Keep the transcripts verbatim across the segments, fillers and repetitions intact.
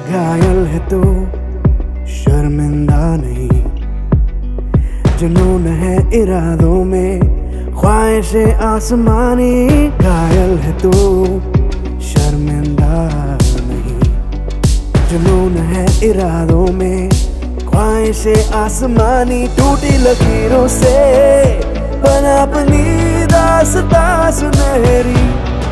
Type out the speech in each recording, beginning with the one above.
घायल है तो शर्मिंदा नहीं, जुनून है इरादों में ख्वाहिशे आसमानी। घायल है तो शर्मिंदा नहीं, जुनून है इरादों में ख्वाहिशे आसमानी। टूटी लकीरों से बना अपनी दास्तां सुनहरी,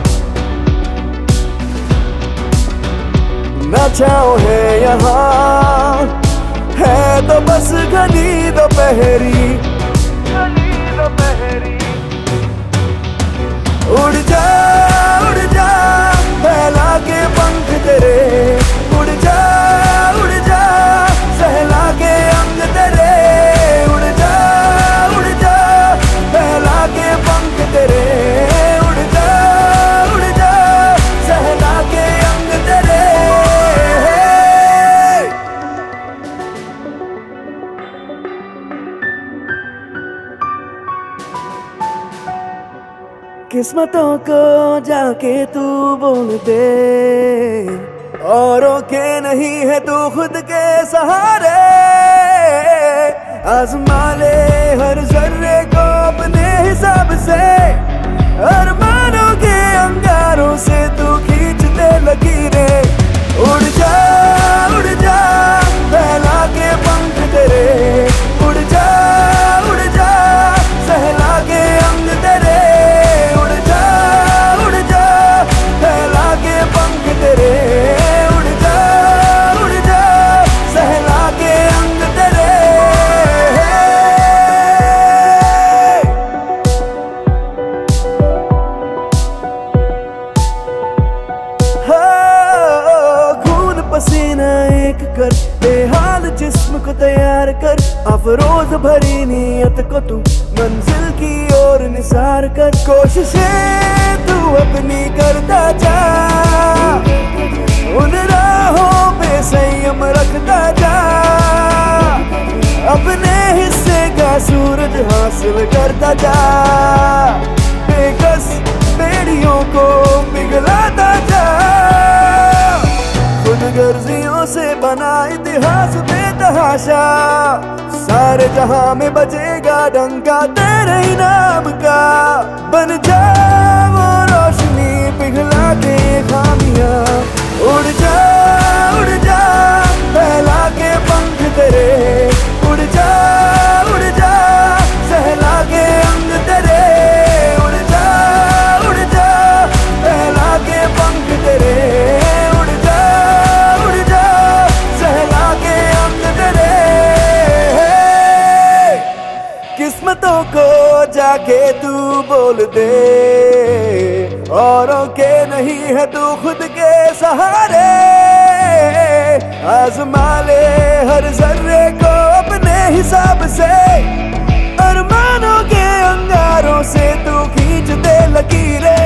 ना छाँव है यहाँ है तो बस घनी दोपहरी। उड़ जा उड़ जा फैला के पंख तेरे, उड़ जा उड़ जा सहला के अंग तेरे। उड़ जा उड़ जा फैला के पंख तेरे, उड़ जा उड़ जा सहला के अंग तेरे। किस्मतों को जाके तू बोल दे, औरों के नहीं है तू खुद के सहारे। आजमा ले हर जर्रे को अपने हिसाब से, अरमानों के अंगारों से तू खींचते लकीरें। उड़ जा उड़ जा फैला के पंख तेरे, उड़ जा उड़ जा सहला के अंग तेरे। पसीना एक कर बेहाल जिस्म को तैयार कर, अफरोज भरी नीयत को तू मंजिल की ओर निसार कर। कोशिशें तू अपनी करता जा, उन राहों पे संयम रखता जा। अपने हिस्से का सूरज हासिल करता जा, बेकस बेड़ियों को पिघलाता जा। खुदगर्जियों से बना इतिहास बेतहाशा, सारे जहां में बजेगा डंका तेरे ही नाम का। बन जा वो रोशनी पिघला के खामियां, उड़ जा उड़ जा फैला के पंख तेरे। उड़ जा उड़ जा सहला के अंग तेरे, उड़ जा उड़ जा फैला के पंख तेरे। किस्मतों को जाके तू बोल दे, औरों के नहीं है तू खुद के सहारे। आजमा ले हर जर्रे को अपने हिसाब से, अरमानों के अंगारों से तू खींच दे लकीरें।